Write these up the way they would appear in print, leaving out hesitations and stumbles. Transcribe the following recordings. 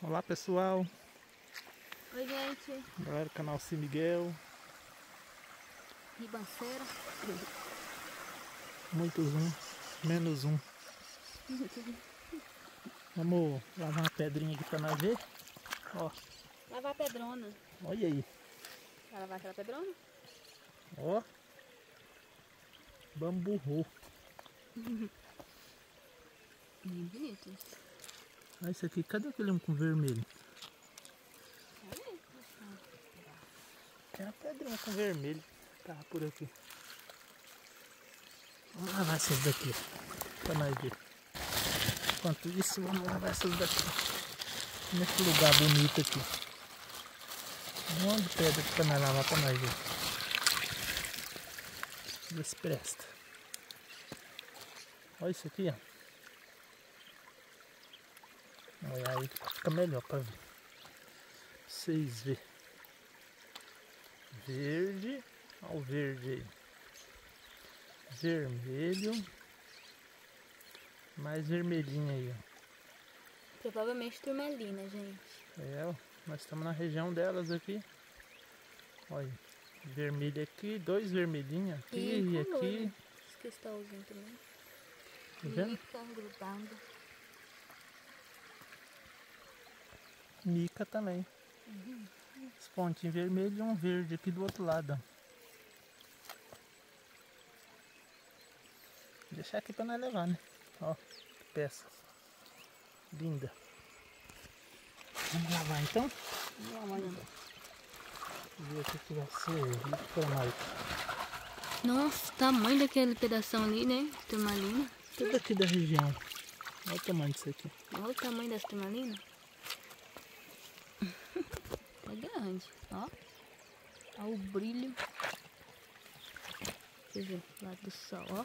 Olá pessoal, Oi gente, galera do canal C. Miguel, ribanceira. muitos um, menos um. Vamos lavar uma pedrinha aqui pra nós ver. Ó, Lavar a pedrona. olha aí, Vai lavar aquela pedrona? ó, bamburro. Bem bonito. Olha isso aqui, cadê aquele um com vermelho? Tem uma pedrinha com vermelho, tá por aqui. Vamos lavar essas daqui, ó, pra nós ver. Enquanto isso, vamos lavar essas daqui. Nesse lugar bonito aqui. Um monte de pedra aqui pra nós lavar pra nós ver. Ver se presta. Olha isso aqui, ó. Olha aí, fica melhor pra ver. Vocês verem. Verde. Olha o verde aí. Vermelho. Mais vermelhinho aí, ó. Provavelmente turmalina, gente. É, ó, nós estamos na região delas aqui. Olha, vermelho aqui, dois vermelhinhos aqui e aqui. Esse cristalzinho também. Tá vendo? Mica grudando. Mica também. Os pontinhos vermelhos e um verde aqui do outro lado, ó. Deixar aqui pra nós levar, né? Ó, que peça linda. Vamos lavar então? Vamos lavar então. Ver o que vai ser pra nós. Nossa, o tamanho daquele pedação ali, né? Turmalina. Tudo aqui da região. Olha o tamanho disso aqui. Olha o tamanho dessa turmalina. É grande, ó. Olha o brilho. Deixa eu ver, do lado do sol, ó.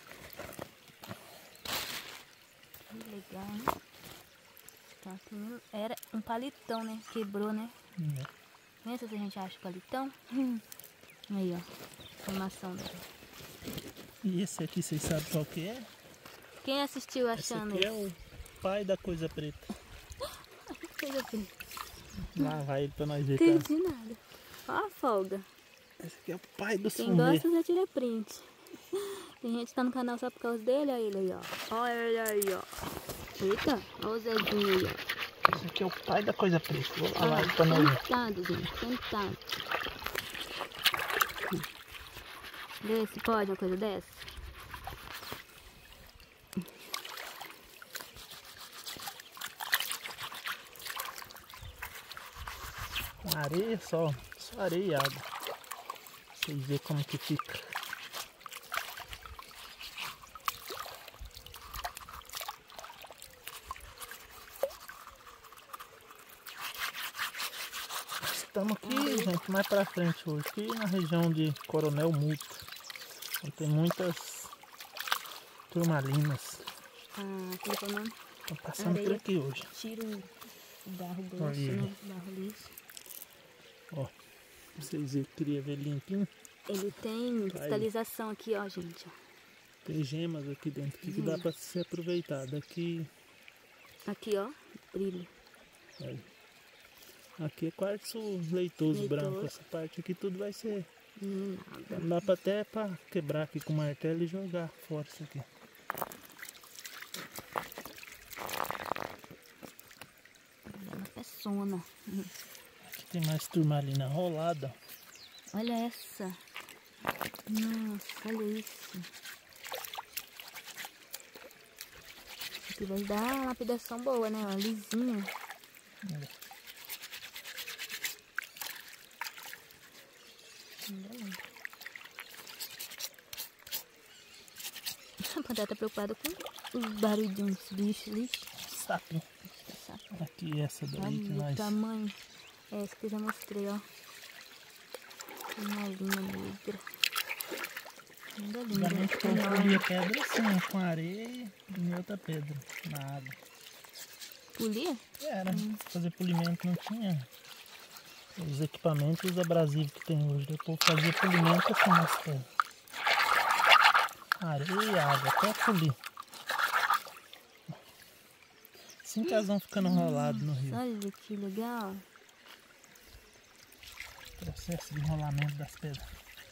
Que legal, né? Tá, era um palitão, né? Quebrou, né? Pensa se a gente acha palitão. Aí, ó. Formação dela. E esse aqui, vocês sabem qual que é? Quem assistiu Esse achando aqui é o pai da coisa preta. Coisa assim. Lavar ele pra nós ver, Não tá? entendi nada. Ó a folga. Esse aqui é o pai do Quem sumê. gosta já tira print. Tem gente que tá no canal só por causa dele, olha ele aí, ó. Olha ele aí, ó. Eita, olha o Zezinho aí, ó. Esse aqui é o pai da coisa preta. Vou lavar ele pra nós ver. Sentado, gente, sentado. Vê se pode uma coisa dessa. Com areia só areia e água. Vocês verem como que fica. Estamos aqui, gente, mais pra frente hoje, aqui na região de Coronel Muto. Tem muitas turmalinas. Ah, como é que é o nome? Estão passando por Areia. aqui hoje. Tira o barro grosso, Olha ele. né? O barro liso. Ó, pra vocês verem que queria ver limpinho. Ele tem cristalização aqui, ó, gente. Tem gemas aqui dentro que dá pra ser aproveitado. Aqui, Aqui, ó, brilho. olha. Aqui é quartzo leitoso branco. Essa parte aqui tudo vai ser. Nada. Dá pra até pra quebrar aqui com o martelo e jogar fora isso aqui. Dá uma peçona. Aqui tem mais turmalina rolada. Olha essa. Nossa, olha isso. Aqui vai dar uma lapidação boa, né? Ó, lisinha. A Pandora tá preocupada com os barulhinhos, bichos, lixo. Sapo. Aqui essa daí que Olha o nós. tamanho. É essa que eu já mostrei, ó. Uma linha negra. Linda, linda. Antigamente polia pedra assim, com areia e outra pedra na água. Polia? Era, fazer polimento não tinha os equipamentos abrasivos que tem hoje. Depois fazia polimento assim nas pedras. Areia e água, até polir. Assim que elas vão ficando enroladas no rio. Olha que legal. Processo de enrolamento das pedras.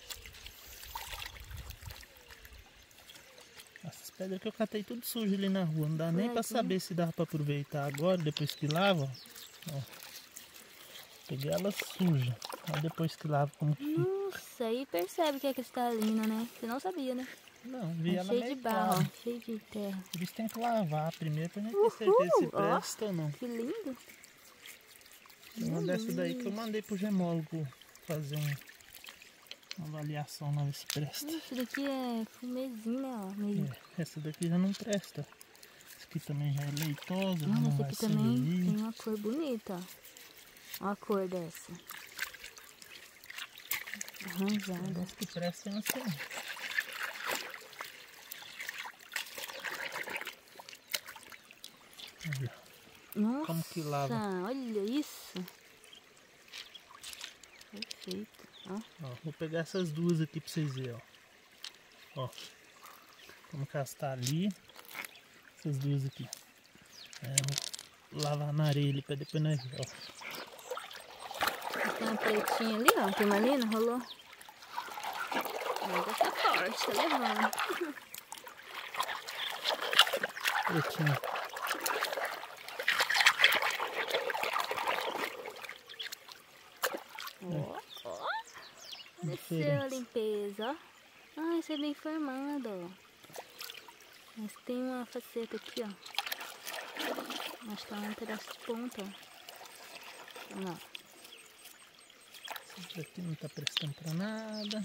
Essas pedras que eu catei tudo sujo ali na rua. Não dá nem pra saber se dá pra aproveitar agora, depois que lava. Ó. Peguei elas sujas. Aí depois que lava, como que fica. Nossa, aí percebe que é cristalina, né? Você não sabia, né? Não, vi ela cheio meio de barro, clara. ó, cheio de terra. Por isso tem que lavar primeiro pra gente ter certeza se presta ou não. Que lindo. Tem uma dessa daí que eu mandei pro gemólogo fazer uma avaliação lá, ver se presta. Esse daqui é fumezinho, né? Ó, meio... Essa daqui já não presta. Essa aqui também já é leitosa, não essa vai aqui também servir. tem uma cor bonita, ó. Olha a cor dessa. Arranjada. As que prestam assim. Nossa, como que lava? olha isso. Perfeito. Ó. Ó, vou pegar essas duas aqui pra vocês verem, ó. Ó, como que elas tá ali. Essas duas aqui. Vou lavar na areia ali pra depois nós ver, ó. Tem uma pretinha ali, ó. Turmalina, rolou. Ainda tá forte, tá levando. Pretinho. Ó. Desceu a limpeza, ó. Ah, isso é bem formado, ó. Mas tem uma faceta aqui, ó. Acho que tá um pedaço de ponta, ó. Olha lá. Esse aqui não tá prestando pra nada.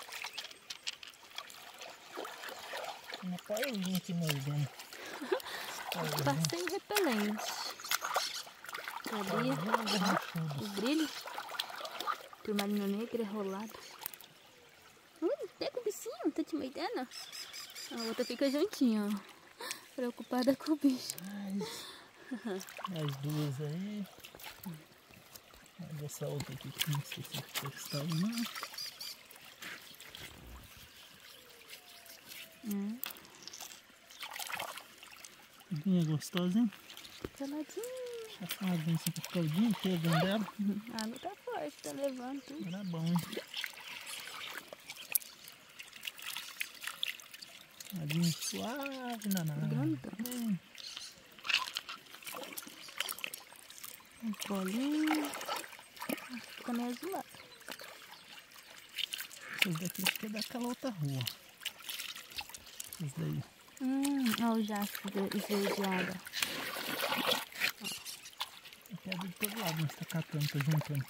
Tem uma paelinha aqui mordendo. Passei repelente. Sabia? Ó, o brilho. Turmalina negra rolada. Pega o bichinho, tá te mordendo? A outra fica juntinha, ó. Preocupada com o bicho. As duas aí. Mas essa outra aqui, não sei se vai prestar ou não. Aguinha gostosa, hein? Caladinho. Essa aguinha assim pra ficar o dia inteiro dentro dela. A água tá forte, tá levando tudo. Era bom, hein? Aguinha suave na água. Um colinho. Fica meio azulado. Essas daqui acho que é daquela outra rua. Essas daí. Olha o jaspe esverdeado. Tem pedra de todo lado, mas tá catando, tá juntando.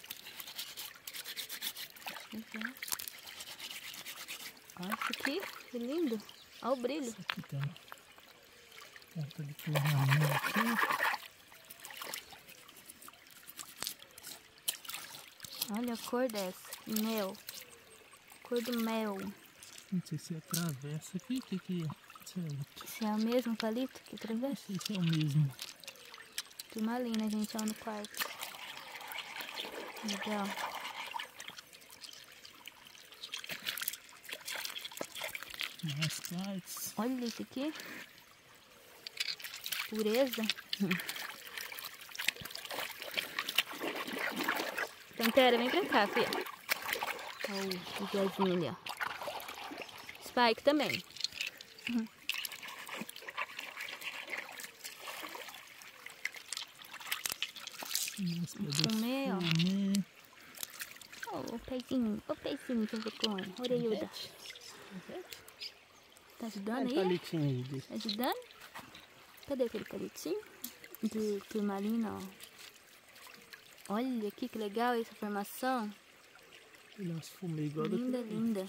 Olha isso aqui, que lindo. Olha o brilho. Isso aqui tem uma ponta de turmalina aqui. Olha a cor dessa. Mel. Cor do mel. Não sei se é travessa aqui, o que é? Se é o mesmo palito que atravessa? Não sei se é o mesmo. Turmalina, gente, ó, no quarto. Legal. Mais quartz. Olha isso aqui. Pureza. Pantera, vem pra cá, filha. Olha o Zezinho ali, ó. Spike também. Fumê, ó. O pezinho que eu vou com orelhuda. Tá ajudando aí? Palitinho aí. Tá ajudando? Cadê aquele palitinho? De turmalina, ó. Olha aqui que legal essa formação. Nossa, fumei igual Linda, linda.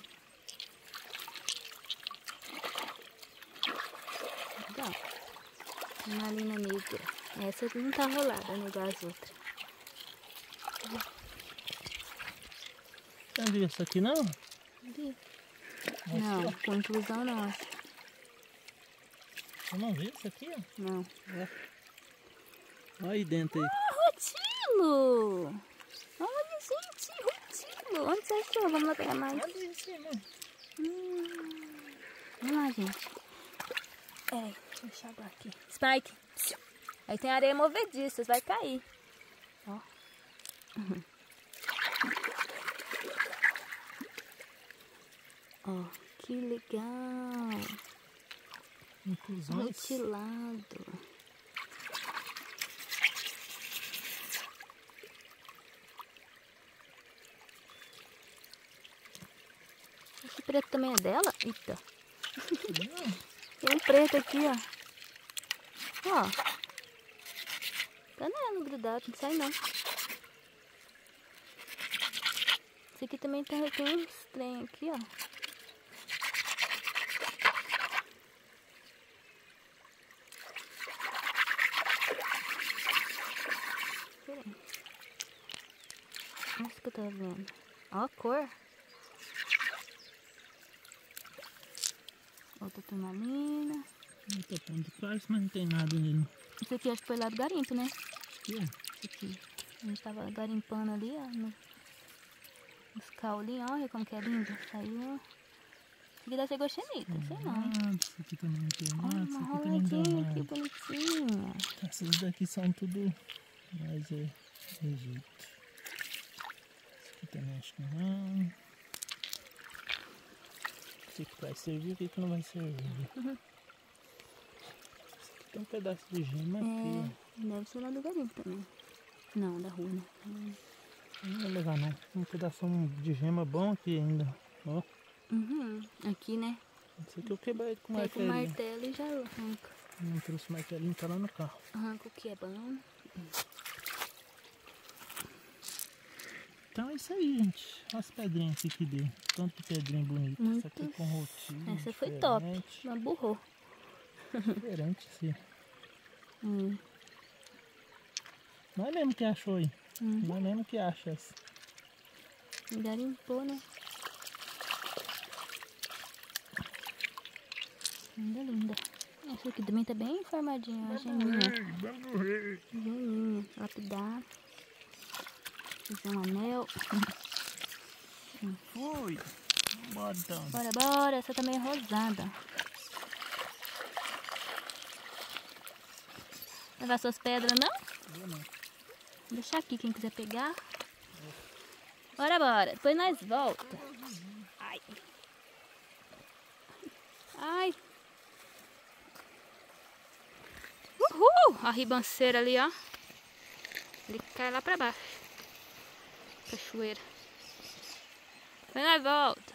Legal. Turmalina negra. Essa não tá rolada, né? Igual as outras. Não viu essa aqui não? Não, com inclusão não, acho. Você não viu isso aqui, ó? Não. Olha aí dentro aí. Rotilo! Olha, gente, rotilo! Onde você achou? Vamos lá pegar mais. Ali em cima. Vamos lá, gente. Deixa eu enxaguar aqui. Spike! Aí tem areia movediça, vai cair. Ó. Ó, que legal. Inclusões. Mutilado. Esse preto também é dela? Eita. Tem um preto aqui, ó. Ó. Tá nela grudado, não sai não. Esse aqui também tem uns trem aqui, ó. Peraí. Olha isso que eu tava vendo. Ó a cor. Outra turmalina. Tá pondo de trás, mas não tem nada nele. Isso aqui acho que foi lá do garimpo, né? Aqui, ó. Isso aqui. A gente tava garimpando ali, ó. Nos caulinhos, olha como que é lindo. Saiu. Isso aqui deve ser gostenita, sei não, hein? Isso aqui também não tem nada. Olha Isso uma aqui também não deu roladinha, que nada. bonitinha. Essas daqui são tudo mais Egito. Esse aqui também acho que não. Esse que vai servir, o que não vai servir? Uhum. Esse aqui tem um pedaço de gema aqui. Deve ser lá do garimpo também. Não, da rua, né? Não vai levar não. Um pedaço de gema bom aqui ainda. Ó. Uhum. Aqui, né? Esse aqui eu quebrei com Pega o martelinho. martelo e já arranca. Não trouxe o martelinho, tá lá no carro. Arranca o que é bom. Então é isso aí, gente. Olha as pedrinhas aqui que deu. Tanto de pedrinha bonita. Muito. Essa aqui com rotinho. Essa foi top. Uma burrou. Diferente, sim. Nós mesmo que achou aí. Nós mesmo que acha essa. Garimpou, né? Linda, linda. Essa aqui também tá bem formadinha, a geminha. Geminha, lapidar. Fazer um anel. Oi. Bora então. Bora, bora. Essa também é rosada. Levar suas pedras, não? Eu não. Vou deixar aqui quem quiser pegar. Bora, bora. Depois nós volta. Ai. Ai. Uhul! A ribanceira ali, ó. Ele cai lá pra baixo. Cachoeira. Depois nós volta.